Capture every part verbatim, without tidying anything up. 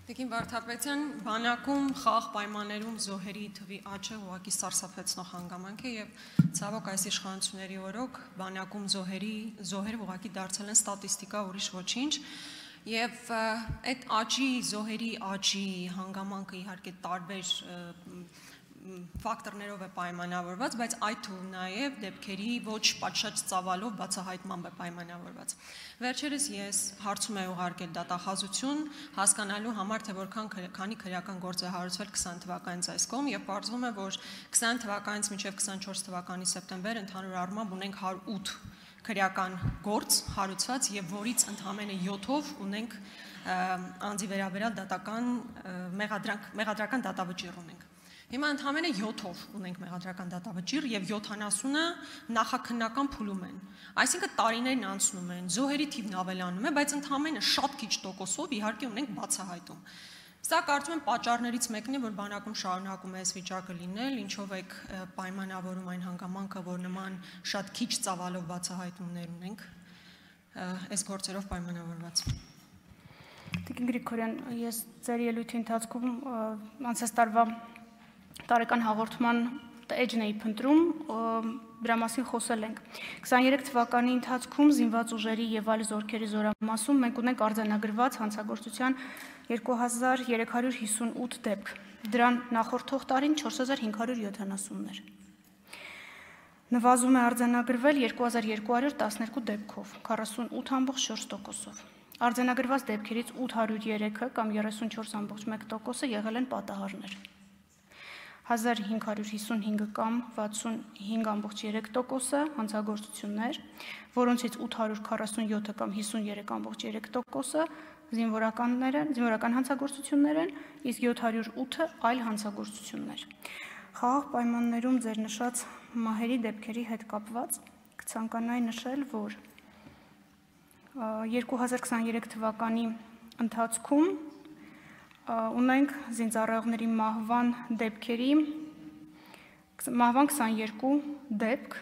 Տիկին Վարդապետյան, բանակում խաղաղ պայմաններում զոհերի թվի աճը ուղղակի սարսափեցնող հանգամանք է եւ ցավոք այս իշխանությունների օրոք բանակում զոհերի զոհերը ուղղակի դարձել են ստատիստիկա, ուրիշ ոչինչ եւ այդ աճի զոհերի աճի հանգամանքը իհարկե տարբեր ֆակտորներով է պայմանավորված, բայց այդ թվում նաև դեպքերի ոչ պատշաճ ծավալով բացահայտմամբ է պայմանավորված։ Վերջերս ես հարցում եմ ուղարկել դատախազություն, հասկանալու համար, թե որքան քանի քրեական գործ է հարուցվել քսան թվականից այս կողմ, եւ պարզվում է, որ քսան թվականից մինչև քսանչորս թվականի սեպտեմբեր ընդհանուր առմամբ ունենք հարյուր ութ քրեական գործ հարուցված եւ որից ընդամենը յոթով ունենք անձի վերաբերյալ դատական մեղադրական դատավճիռ ունենք։ Հիմա ընդամենը յոթով ունենք մեղադրական դատավճիռ եւ յոթանասունը նախաքննական փուլում են։ Այսինքն տարիներն անցնում են, զոհերի թիվն ավելանում է, բայց ընդամենը շատ քիչ տոկոսով իհարկե ունենք բացահայտում։ Սա կարծում եմ պատճառներից մեկն է, որ բանակում շարունակում է այս վիճակը լինել, ինչով է պայմանավորում այն հանգամանքը, որ նման շատ քիչ ծավալով բացահայտումներ ունենք այս գործերով պայմանավորված։ Տիկին Գրիգորյան, ես ձեր ելույթի ընթացքում անցած տարվա տարեկան հաղորդման էջն էի փնտրում, դրա մասին խոսել ենք։ քսաներեք թվականի ընթացքում զինված ուժերի եւ այլ զորքերի զորամասում մենք ունենք արձանագրված հանցագործության երկու հազար երեք հարյուր հիսունութ դեպք։ Դրան նախորդող տարին չորս հազար հինգ հարյուր յոթանասուններ։ Նվազում է արձանագրվել երկու հազար երկու հարյուր տասներկու դեպքով, քառասունութ ամբողջ չորս տոկոսով։ Արձանագրված դեպքերից ութ հարյուր երեքը կամ երեսունչորս ամբողջ մեկ տոկոսը եղել են պատահարներ։ հազար հինգ հարյուր հիսունհինգ կամ վաթսունհինգ ամբողջ երեք տոկոսը հանցագործություններ, որոնցից ութ հարյուր քառասունյոթը կամ հիսուներեք ամբողջ երեք տոկոսը զինվորականներ են, զինվորական հանցագործություններ են, իսկ յոթ հարյուր ութը այլ հանցագործություններ։ Խաղաղ պայմաններում ձեր նշած մահերի դեպքերի հետ կապված կցանկանայի նշել, որ երկու հազար քսաներեք թվականի ընթացքում ունենք զինծառայողների մահվան դեպքերի մահվան քսաներկու դեպք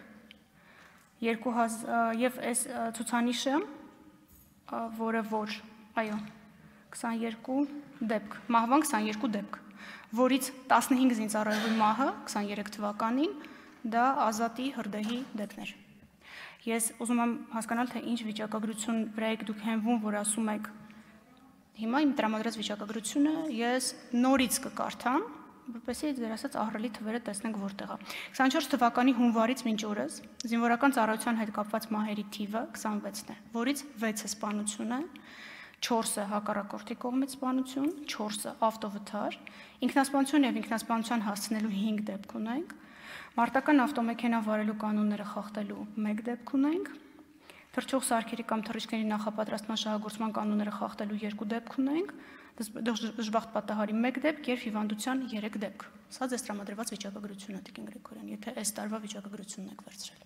եւ այս ցուցանիշը, որը որ, այո, քսաներկու դեպք, մահվան քսաներկու դեպք, որից տասնհինգ զինծառայողի մահը քսաներեք թվականին դա Ազատի հրդեհի դեպքն էր։ Ես ուզում եմ հասկանալ, թե ինչ վիճակագրություն վրա եք դուք հենվում, որ ասում եք հիմա իմ տրամադրած վիճակագրությունը ես նորից կկարդամ, որպեսզի ձեր ասած ահռելի թվերը տեսնենք որտեղ է։ քսանչորս թվականի հունվարից մինչ օրս զինվորական ծառայության հետ կապված մահերի թիվը քսանվեցն է, որից վեցը սպանություն է, չորսը հակառակորդի կողմից սպանություն, չորսը ավտովթար, ինքնասպանություն եւ ինքնասպանության հասցնելու հինգ դեպք ունենք, մարտական ավտոմեքենա վարելու կանոնները խախտելու մեկ դեպք ունենք, թռչող սարքերի կամ թռիչքների նախապատրաստման շահագործման կանոնները խախտելու երկու դեպք ունենք, դժբախտ պատահարի մեկ դեպք եւ հիվանդության երեք դեպք։ Սա ձեզ տրամադրված վիճակագրությունն է, Տիկին Գրիգորյան, եթե այս տարվա վիճակագրությունն եք վերցրել։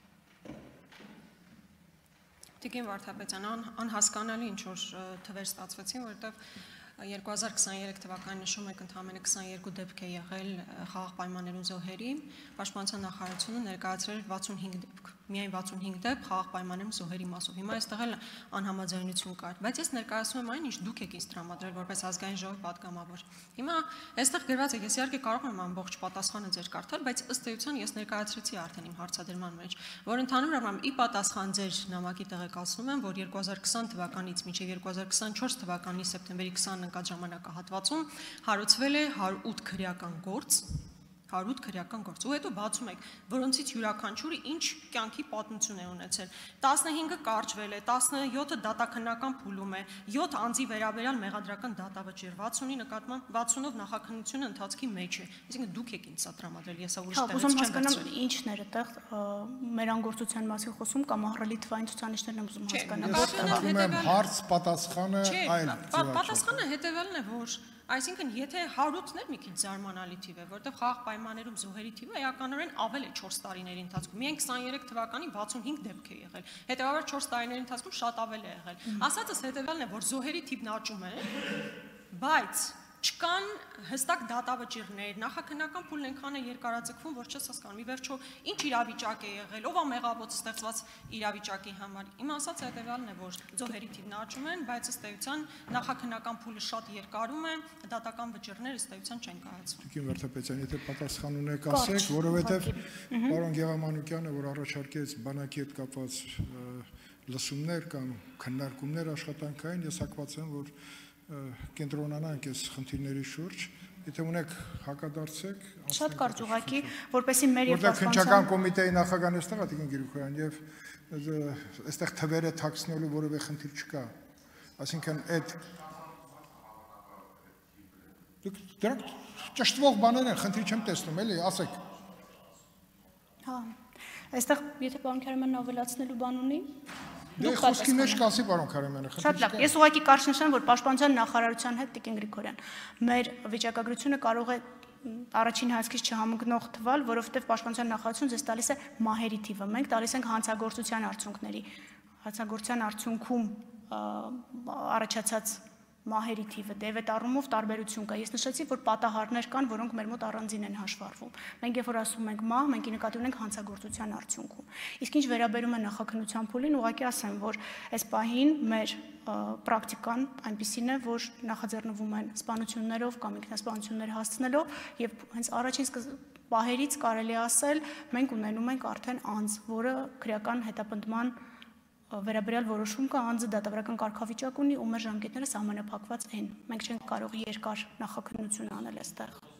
Տիկին Վարդապետյան, անհասկանալի ինչ որ թվեր ստացվեցին, որովհետեւ երկու հազար քսաներեք թվականին նշում եք ընդամենը քսաներկու դեպք է եղել խաղաղ պայմաններում զոհերի, Պաշտպանության նախարարությունը ներկայացրել վաթսունհինգ դեպք, միայն վաթսունհինգ դեպք խաղաղ պայմաններում զոհերի մասով։ Հիմա այստեղ էլ անհամաձայնություն կար, բայց ես ներկայացնում եմ այն, ինչ դուք եք ինձ տրամադրել որպես ազգային ժողովի պատգամավոր։ Հիմա այստեղ գրված է, ես իհարկե կարող եմ ամբողջ պատասխանը ձեր կարդալ, բայց ըստ էության ես ներկայացրեցի արդեն իմ հարցադրման մեջ, որ ընդհանուր առմամբ ի պատասխան ձեր նամակի տեղեկացնում եմ, որ երկու հազար քսան թվականից մինչև երկու հազար քսանչորս թվականի սեպտեմբերի քսանն ընկած ժամանակահատվածում հարուցվել է հարյուր ութ քրեական գործ, հարյուր ութ քրեական գործ, ու հետո բացում եք, որոնցից յուրաքանչյուրը ինչ կյանքի պատմություն է ունեցել։ տասնհինգը կարճվել է, տասնյոթը դատաքննական փուլում է, յոթ անձի վերաբերյալ մեղադրական դատավճիռ, վաթսունի նկատմամբ վաթսունով նախաքննությունը ընթացքի մեջ է։ Այսինքն դուք եք ինձ սա տրամադրել, ես ուրիշ տեղից չեմ վերցրել։ Ինչն էր այդտեղ մեր անգործության մասին խոսում կամ ահռելի թվային ցուցանիշներն եմ ուզում հասկանալ։ Կարծում եմ հարց պատասխանը այլ ձևաչափ։ Պատասխանը հետևյալն է, որ այսինքն եթե հարյուր ութն մի քիչ զարմանալի թիվ է, որտեղ խաղաղ պայմաններում զոհերի թիվը էականորեն ավել է չորս տարիների ընթացքում։ Միայն քսաներեք թվականին վաթսունհինգ դեպք է եղել։ Հետևաբար չորս տարիների ընթացքում շատ ավել է եղել։ Ասածս հետևյալն է, որ զոհերի թիվն աճում է, բայց չկան հստակ դատավճիռներ, նախաքննական փուլն այնքան է երկարաձգվում, որ չես հասկանում, ի վերջո ինչ իրավիճակ է եղել, ով է մեղավոր ստեղծված իրավիճակի համար։ Իմ ասած հետևյալն է, որ զոհերի թիվն աճում են, բայց ըստ էության նախաքննական փուլը շատ երկարում է, դատական վճիռները ըստ էության չեն կայացվում։ Տիկին Վարդապետյան, եթե պատասխան ունեք, ասեք, որովհետև պարոն Գեղամանուկյանը, որ առաջարկեց բանակի հետ կապված լսումներ կամ քննարկումներ աշխատանքային, ես հակված եմ, որ կենտրոնանանք այս խնդիրների շուրջ, եթե ունեք հակադարձեք, շատ կարճ ուղղակի, որպեսզի մեր եւ պաշտպանության քննչական կոմիտեի նախագահն էստեղ է Տիկին Գրիգորյան եւ այստեղ թվերը թաքցնելու որևէ խնդիր չկա։ Այսինքն այդ դրանք ճշտվող բաներ են, խնդիր չեմ տեսնում, էլի, ասեք։ Հա, այստեղ եթե պարոն Քարամյանն ավելացնելու բան ունի, Դե խոսքի մեջ կասի պարոն Քարամյանը, շատ լավ։ Ես ուղղակի կարճ նշեմ, որ Պաշտպանության նախարարության հետ Տիկին Գրիգորյան, մեր վիճակագրությունը կարող է առաջին հայացքից չհամընկնող թվալ, որովհետև Պաշտպանության նախարարությունը ձեզ տալիս է մահերի թիվը։ Մենք տալիս ենք հանցագործության արդյունքների։ Հանցագործության արդյունքում առաջացած մահերի թիվը, դե այդ առումով տարբերություն կա։ Ես նշեցի, որ պատահարներ կան, որոնք մեր մոտ առանձին են հաշվառվում։ Մենք երբ որ ասում ենք մահ, մենք նկատի ունենք հանցագործության արդյունքում։ Իսկ ինչ վերաբերում է նախաքննության փուլին, ուղղակի ասեմ, որ այս պահին մեր պրակտիկան այնպիսին է, որ նախաձեռնվում են սպանություններով կամ ինքնասպանություններ հասցնելով, եւ հենց առաջին պահերից կարելի ասել, մենք ունենում ենք արդեն անձ, որը քրեական հետապնդման վերաբերյալ որոշում կա, անձը դատավարական կարգավիճակ ունի ու մեր ժամկետները սահմանափակված են։ Մենք չենք կարող երկար նախաքննություն անել այստեղ։